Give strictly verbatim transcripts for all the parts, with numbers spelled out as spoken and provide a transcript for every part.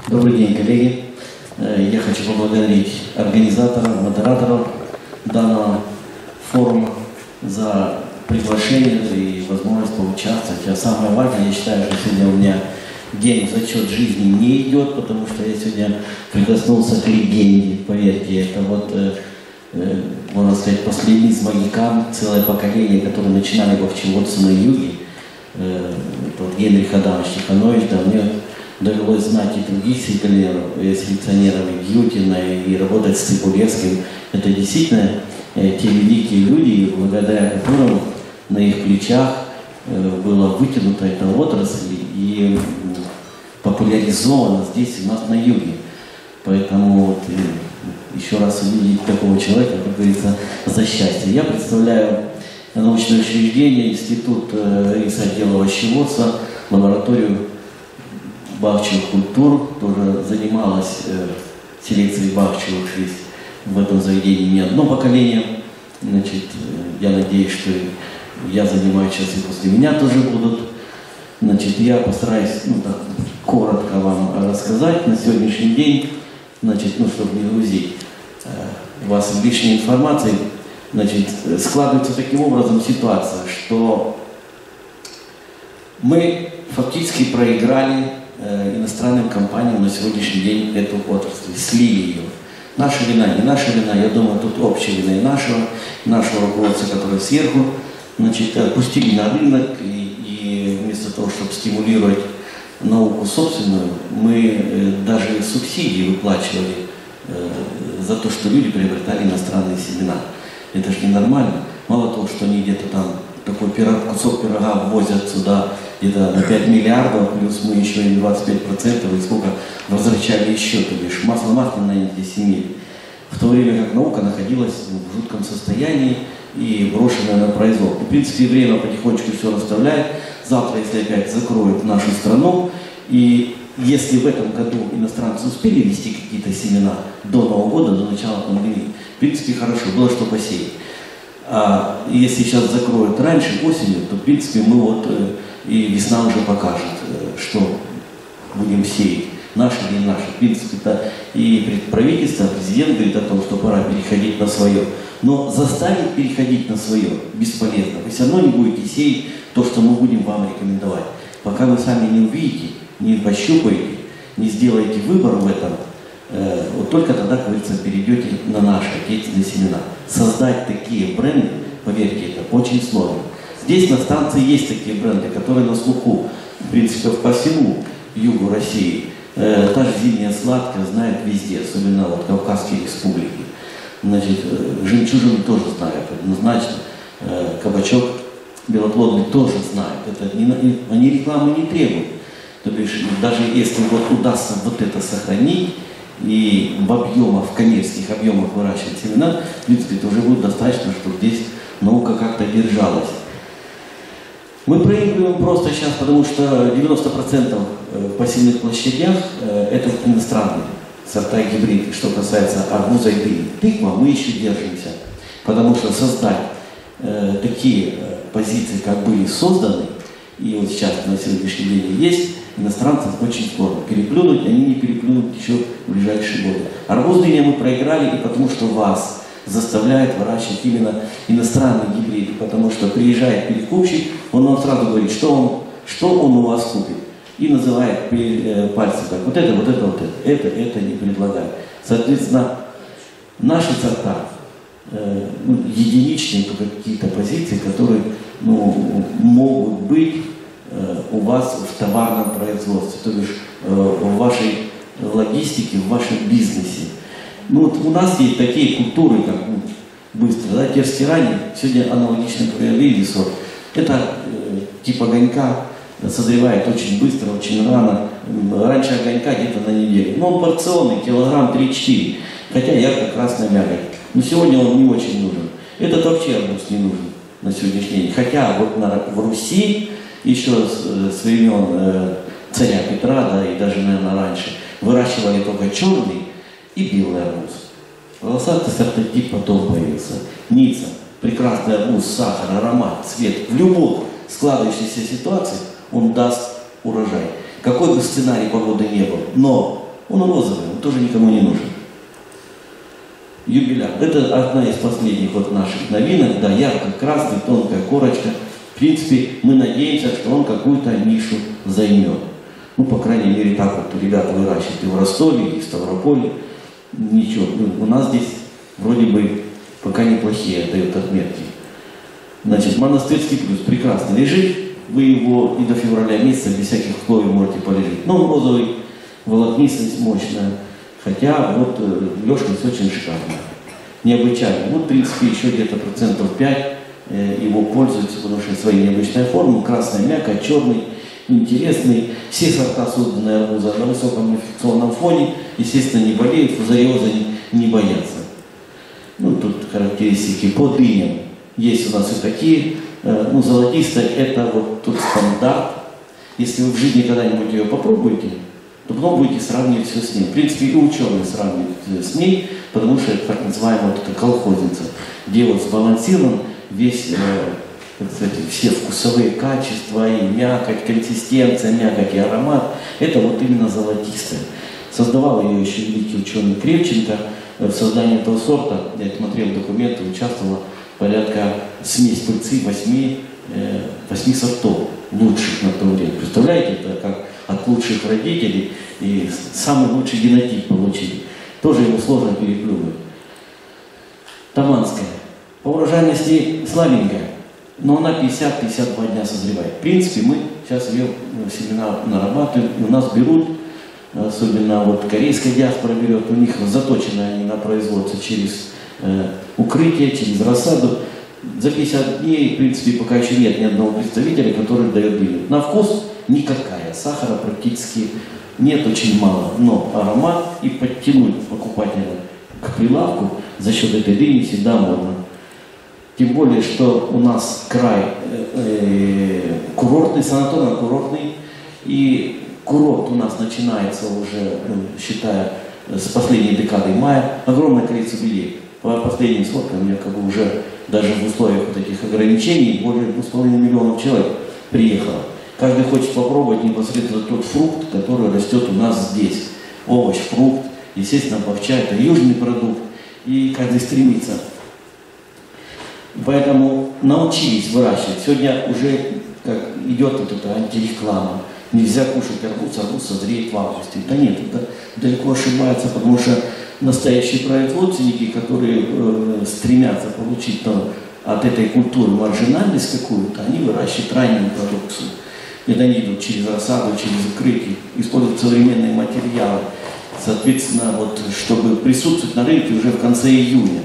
Добрый день, коллеги. Я хочу поблагодарить организаторов, модераторов данного форума за приглашение и возможность поучаствовать. А самое важное, я считаю, что сегодня у меня день в зачет жизни не идет, потому что я сегодня прикоснулся к легенде, поверьте, это вот, э, э, можно сказать, последний из магикан, целое поколение, которое начинали в Овчеводце на юге. Э, вот Генрих Адамович Тихонович, да, мне довелось знать и других селекционеров, и селекционеров, и Гютина, и работать с Цибулевским. Это действительно э, те великие люди, благодаря которым на их плечах э, была вытянута эта отрасль и э, популяризована здесь у нас на юге. Поэтому вот, э, еще раз увидеть такого человека, как говорится, за счастье. Я представляю научное учреждение, институт э, рисотдела овощеводства, лабораторию бахчевых культур, тоже занималась э, селекцией бахчевых здесь, в этом заведении не одно поколение. Значит, э, я надеюсь, что я занимаюсь сейчас и после меня тоже будут. Значит, я постараюсь, ну, так, коротко вам рассказать на сегодняшний день, значит, ну, чтобы не грузить э, вас лишней информацией. Значит, складывается таким образом ситуация, что мы фактически проиграли э, иностранным компаниям на сегодняшний день эту отрасль, слили ее. Наша вина, не наша вина, я думаю, тут общая вина и нашего, и нашего руководства, который сверху, значит, пустили на рынок, и, и вместо того, чтобы стимулировать науку собственную, мы э, даже субсидии выплачивали э, за то, что люди приобретали иностранные семена. Это же ненормально. Мало того, что они где-то там такой пирог, кусок пирога ввозят сюда где-то на пять миллиардов, плюс мы еще и двадцать пять процентов, и сколько возвращали еще, то бишь масло масляное здесь имели. В то время как наука находилась в жутком состоянии и брошенная на произвол. В принципе, время потихонечку все расставляет. Завтра, если опять закроют нашу страну, и если в этом году иностранцы успели ввести какие-то семена до Нового года, до начала пандемии, в принципе, хорошо, было что посеять. А если сейчас закроют раньше, осенью, то, в принципе, мы вот, э, и весна уже покажет, э, что будем сеять, наши или не наши. В принципе, -то и правительство, президент говорит о том, что пора переходить на свое. Но заставить переходить на свое бесполезно. Вы все равно не будете сеять то, что мы будем вам рекомендовать. Пока вы сами не увидите, не пощупаете, не сделаете выбор в этом, э, вот только тогда, как говорится, перейдете на наши отечественные семена. Создать такие бренды, поверьте, это очень сложно. Здесь на станции есть такие бренды, которые на слуху, в принципе, по всему югу России. Э, та же зимняя сладкая знает везде, особенно вот Кавказские республики. Значит, э, жемчужины тоже знают, однозначно. Э, кабачок белоплодный тоже знают. Это не, они рекламы не требуют. То бишь, даже если вот удастся вот это сохранить и в объемах, в коммерческих объемах выращивать семена, в принципе, это уже будет достаточно, чтобы здесь наука как-то держалась. Мы проигрываем просто сейчас, потому что девяносто процентов посевных площадях это иностранные сорта и гибриды, что касается арбуза и дыни. Тыква мы еще держимся, потому что создать э, такие позиции, как были созданы, и вот сейчас на сегодняшний день есть, иностранцам очень сложно. Переплюнуть, они не переплюнут еще в ближайшие годы. Арбуз дыня мы проиграли и потому, что вас заставляет выращивать именно иностранные гибриды, потому что приезжает перекупщик, он вам сразу говорит, что он, что он у вас купит. И называет пальцем так, вот это, вот это, вот это, это, это не предлагает. Соответственно, наши сорта, э, ну, единичные только какие-то позиции, которые, ну, могут быть э, у вас в товарном производстве, то бишь э, в вашей логистике, в вашем бизнесе. Ну, вот у нас есть такие культуры, как, ну, быстро, да, терский ранний, сегодня аналогично приобрели сорт. Это э, типа огонька, созревает очень быстро, очень рано. Раньше огонька где-то на неделю. Но он порционный, килограмм три-четыре. Хотя ярко-красная мякоть. Но сегодня он не очень нужен. Этот вообще арбуз не нужен на сегодняшний день. Хотя вот на, в Руси еще с, с времен э, царя Петра, да, и даже, наверное, раньше, выращивали только черный и белый арбуз. Волосатый сортотип потом появился. Ница, прекрасный арбуз, сахар, аромат, цвет. В любой складывающейся ситуации он даст урожай. Какой бы сценарий погоды не был, но Он розовый, он тоже никому не нужен. Юбиляр. Это одна из последних вот наших новинок, да, ярко-красный, тонкая корочка. В принципе, мы надеемся, что он какую-то нишу займет. Ну, по крайней мере, так вот ребята выращивают и в Ростове, и в Ставрополе. Ничего, ну, у нас здесь вроде бы пока неплохие дают отметки. Значит, монастырский плюс прекрасно лежит. Вы его и до февраля месяца без всяких условий можете полежать. Но он розовый, волокнистость мощная. Хотя вот лёжкость очень шикарная, необычайная. Вот, в принципе, еще где-то процентов пять э, его пользуются, потому что своей необычной формы, красная мякоть, черный, интересный. Все сорта созданные арбуза на высоком инфекционном фоне, естественно, не болеют, фузариоза не, не боятся. Ну, тут характеристики по дыням. Есть у нас и такие, э, ну, золотистая, это вот тут стандарт. Если вы в жизни когда-нибудь ее попробуете, то потом будете сравнивать все с ней. В принципе, и ученые сравнивают с ней, потому что это так называемая вот эта колхозница, где вот сбалансирован весь, э, кстати, все вкусовые качества, и мякоть, консистенция, мякоть и аромат. Это вот именно золотистая. Создавал ее еще великий ученый Кривченко. В создании этого сорта, я смотрел документы, участвовало порядка смесь пыльцы восьми, э, восьми сортов лучших на то время. Представляете, это как от лучших родителей и самый лучший генотип получили. Тоже его сложно переплюнуть. Таманская. По урожайности слабенькая, но она пятьдесят-пятьдесят два дня созревает. В принципе, мы сейчас ее семена нарабатываем, и у нас берут, особенно вот корейская диаспора берет, у них заточены они на производство через э, укрытие, через рассаду. За пятьдесят дней, в принципе, пока еще нет ни одного представителя, который дает дыню. На вкус никакая, сахара практически нет, очень мало, но аромат и подтянуть покупателя к прилавку за счет этой дыни всегда можно. Тем более, что у нас край э, э, курортный, санаторно-курортный, и курорт у нас начинается уже, ну, считая, с последней декады мая, огромное количество людей. По последним сводкам, у меня как бы уже даже в условиях вот таких ограничений более двух с половиной миллионов человек приехало. Каждый хочет попробовать непосредственно тот фрукт, который растет у нас здесь. Овощ, фрукт, естественно, бахча – это южный продукт, и каждый стремится. Поэтому научились выращивать. Сегодня уже как идет вот эта антиреклама. Нельзя кушать арбуз, арбуз созреет в августе. Да нет, это далеко ошибается, потому что настоящие производственники, которые э, стремятся получить там, от этой культуры маржинальность какую-то, они выращивают раннюю продукцию. Это они идут через рассаду, через укрытие, используют современные материалы. Соответственно, вот, чтобы присутствовать на рынке уже в конце июня.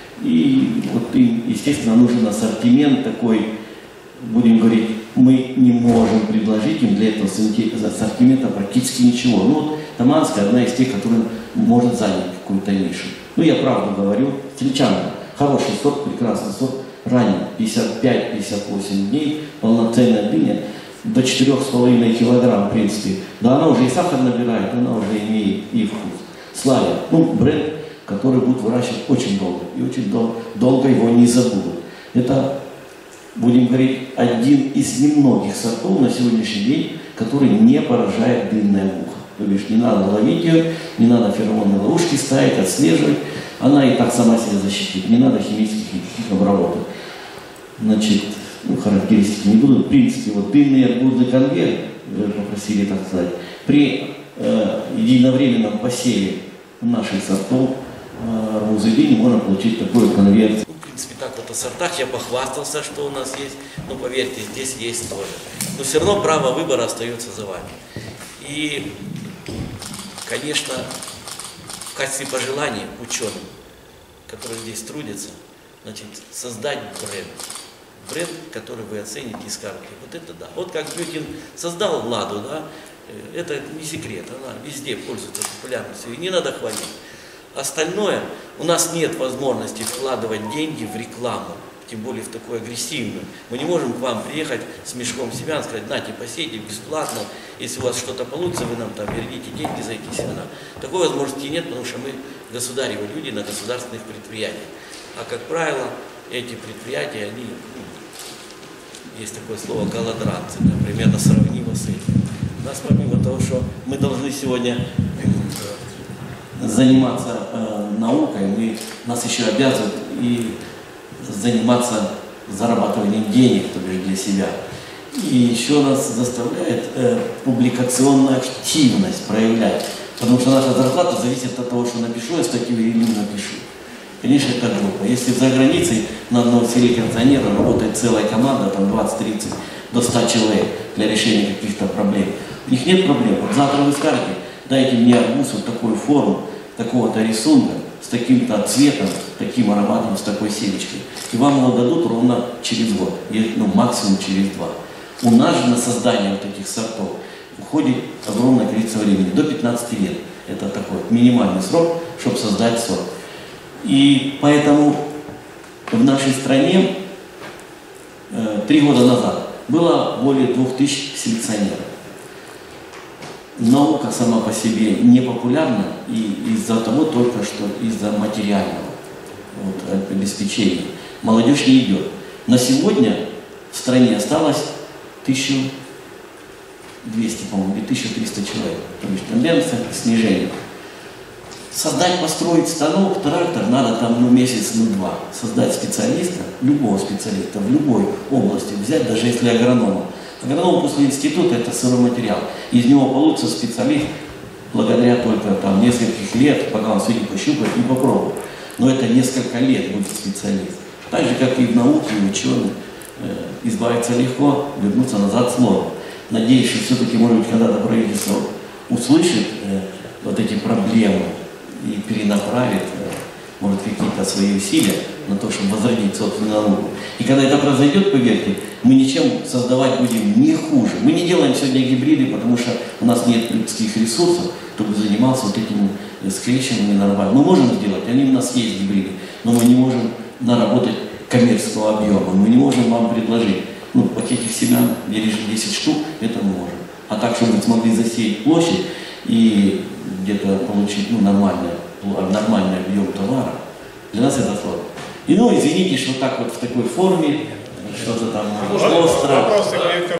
И вот им, естественно, нужен ассортимент такой, будем говорить, мы не можем предложить им для этого ассортимента практически ничего. Ну вот Таманская одна из тех, которая может занять какую-то нишу. Ну я правду говорю, Стельчанка, хороший сорт, прекрасный сорт, ранний, пятьдесят пять — пятьдесят восемь дней, полноценная дыня, до четырёх с половиной килограмм, в принципе. Да она уже и сахар набирает, она уже имеет и вкус. Славя, ну бренд, который будет выращивать очень долго, и очень дол долго его не забудут. Это, будем говорить, один из немногих сортов на сегодняшний день, который не поражает дынная муха. То бишь не надо ловить ее, не надо феромонные ловушки ставить, отслеживать. Она и так сама себя защитит, не надо химических никаких обработок. Значит, ну, характеристики не будут. В принципе, вот дынный арбузный конвейер, попросили так сказать, при э, единовременном посеве наших сортов э, арбуза и дыни можно получить такой конвейер. Ну, в принципе, так вот о сортах я похвастался, что у нас есть, но поверьте, здесь есть тоже. Но все равно право выбора остается за вами. И, конечно, в качестве пожеланий ученым, которые здесь трудятся, значит, создать бренд. Бренд, который вы оцените и скажете, вот это да. Вот как Бютин создал Ладу, да, это не секрет, она везде пользуется популярностью, и не надо хвалить. Остальное, у нас нет возможности вкладывать деньги в рекламу, тем более в такую агрессивную. Мы не можем к вам приехать с мешком семян, сказать, нате, посейте бесплатно, если у вас что-то получится, вы нам там верните деньги за эти семена. Такой возможности нет, потому что мы государевы люди на государственных предприятиях. А как правило, эти предприятия, они, ну, есть такое слово голодранцы, да, примерно сравнимо с этим. У нас помимо того, что мы должны сегодня заниматься э, наукой, мы, нас еще обязывают и заниматься зарабатыванием денег, то бишь для себя. И еще нас заставляет э, публикационную активность проявлять, потому что наша зарплата зависит от того, что напишу я статью или не напишу. Конечно, это глупо. Если за границей на одного селекционера работает целая команда, там двадцать-тридцать до ста человек для решения каких-то проблем, у них нет проблем. Вот завтра вы скажете, дайте мне арбуз вот такую форму, такого-то рисунка, с таким-то цветом, таким ароматом, с такой семечкой. И вам его дадут ровно через год, или, ну, максимум через два. У нас же на создание вот таких сортов уходит огромное количество времени, до пятнадцати лет. Это такой минимальный срок, чтобы создать сорт. И поэтому в нашей стране э, три года назад было более двух тысяч селекционеров. Наука сама по себе не популярна и из-за того только, что из-за материального вот, обеспечения. Молодежь не идет. На сегодня в стране осталось тысяча двести, по-моему, или тысяча триста человек. То есть тенденция к снижению. Создать, построить станок, трактор надо там ну, месяц, ну два. Создать специалиста, любого специалиста в любой области, взять, даже если агронома. Агроном после института это сырой материал. Из него получится специалист благодаря только там нескольких лет, пока он все не пощупает, не попробует. Но это несколько лет будет специалист. Так же, как и в науке, и ученые. Э, избавиться легко, вернуться назад сложно. Надеюсь, что все-таки, может быть, когда-то правительство услышит э, вот эти проблемы и перенаправит, э, может, какие-то свои усилия на то, чтобы возродить собственную науку. И когда это произойдет, поверьте, мы ничем создавать будем не хуже. Мы не делаем сегодня гибриды, потому что у нас нет людских ресурсов, чтобы занимался вот этим скрещиванием нормально. Мы можем сделать, они у нас есть гибриды, но мы не можем наработать коммерческого объема. Мы не можем вам предложить, ну, пакетик семян, десять штук, это мы можем. А так, чтобы вы смогли засеять площадь и где-то получить ну, нормальный, нормальный объем товара, для нас это сложно. И ну, извините, что так вот в такой форме, что-то там острое.